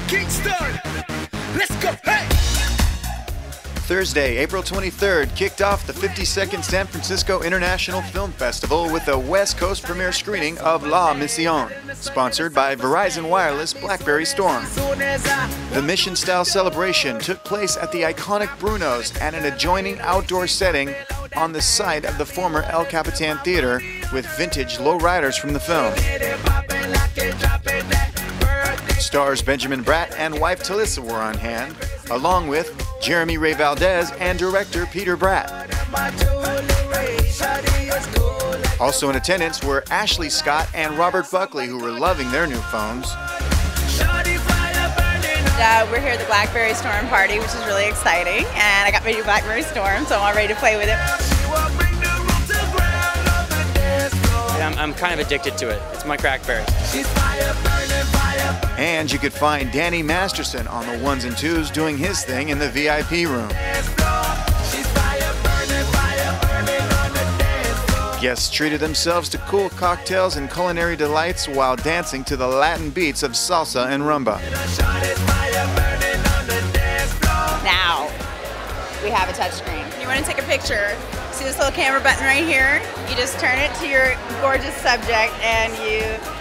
Kingston. Let's go, hey! Thursday, April 23rd, kicked off the 52nd San Francisco International Film Festival with a West Coast premiere screening of La Mission, sponsored by Verizon Wireless BlackBerry Storm. The mission-style celebration took place at the iconic Brunos and an adjoining outdoor setting on the site of the former El Capitan Theater with vintage lowriders from the film. Stars Benjamin Bratt and wife Talisa were on hand, along with Jeremy Ray Valdez and director Peter Bratt. Also in attendance were Ashley Scott and Robert Buckley, who were loving their new phones. We're here at the BlackBerry Storm party, which is really exciting, and I got my new BlackBerry Storm, so I'm all ready to play with it. I'm kind of addicted to it. It's my crackberry. And you could find Danny Masterson on the ones and twos doing his thing in the VIP room. Guests treated themselves to cool cocktails and culinary delights while dancing to the Latin beats of salsa and rumba. Now, we have a touchscreen. You want to take a picture, see this little camera button right here? You just turn it to your gorgeous subject and you